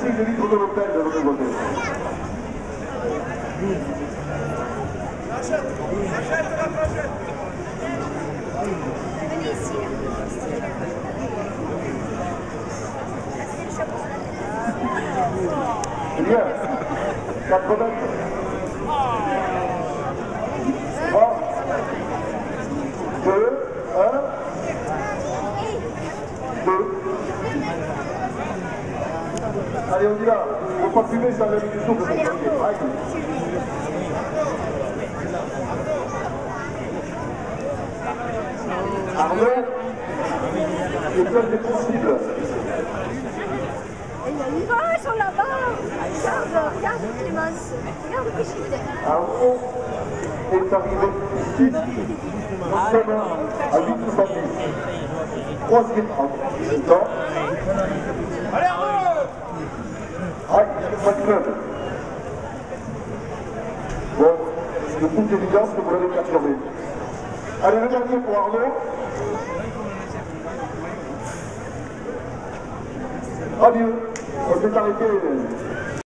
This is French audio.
consigne de litres de l'hôtel de l'autre côté. Venez ici. C'est bien. 4 mètres. 3, 2, 1. 2. Allez, on y va. Il ne faut pas fumer, ça va du souffle. Arnaud, c'est plein de possibles. Oh, ils sont là-bas. Regarde Clémence. Regarde Brigitte. Arnaud est arrivé ici, seulement à 8,70. Troisième temps. Allez Arnaud! Aïe, pas de club. Bon, de toute évidence que vous l'avez perturbé. Allez, le dernier pour Arnaud. Adieu, on s'est arrêté.